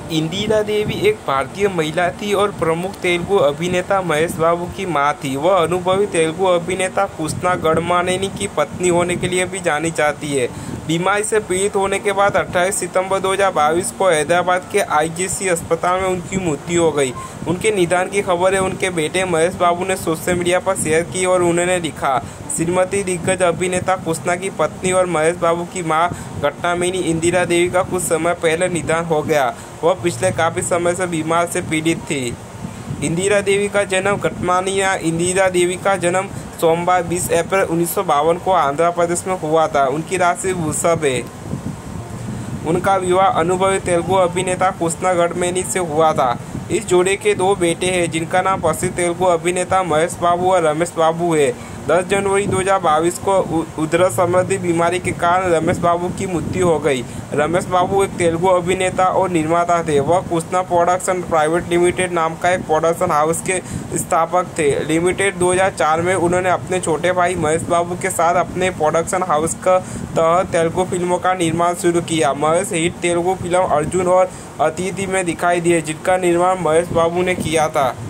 इंदिरा देवी एक भारतीय महिला थी और प्रमुख तेलुगु अभिनेता महेश बाबू की मां थी। वह अनुभवी तेलुगु अभिनेता कृष्णा गडमानेनी की पत्नी होने के लिए भी जानी जाती है। बीमारी से पीड़ित होने के बाद 28 सितंबर 2022 को हैदराबाद के आईजीसी अस्पताल में उनकी मृत्यु हो गई। उनके निधन की खबरें उनके बेटे महेश बाबू ने सोशल मीडिया पर शेयर की और उन्होंने लिखा, श्रीमती दिग्गज अभिनेता कृष्णा की पत्नी और महेश बाबू की मां घटनामेनी इंदिरा देवी का कुछ समय पहले निधन हो गया। वह पिछले काफी समय से बीमार से पीड़ित थी। इंदिरा देवी का जन्म घटमानिया इंदिरा देवी का जन्म सोमवार 20 अप्रैल 1952 को आंध्र प्रदेश में हुआ था। उनकी राशि वृषभ है। उनका विवाह अनुभवी तेलुगु अभिनेता कृष्णा गडमेनी से हुआ था। इस जोड़े के 2 बेटे हैं जिनका नाम प्रसिद्ध तेलुगु अभिनेता महेश बाबू और रमेश बाबू है। 10 जनवरी 2022 को उदर संबंधी बीमारी के कारण रमेश बाबू की मृत्यु हो गई। रमेश बाबू एक तेलुगु अभिनेता और निर्माता थे। वह कृष्णा प्रोडक्शन प्राइवेट लिमिटेड नाम का एक प्रोडक्शन हाउस के स्थापक थे। लिमिटेड 2004 में उन्होंने अपने छोटे भाई महेश बाबू के साथ अपने प्रोडक्शन हाउस का तहत तेलुगु फिल्मों का निर्माण शुरू किया। महेश हिट तेलुगु फिल्म अर्जुन और अतिथि में दिखाई दिए, जिनका निर्माण महेश बाबू ने किया था।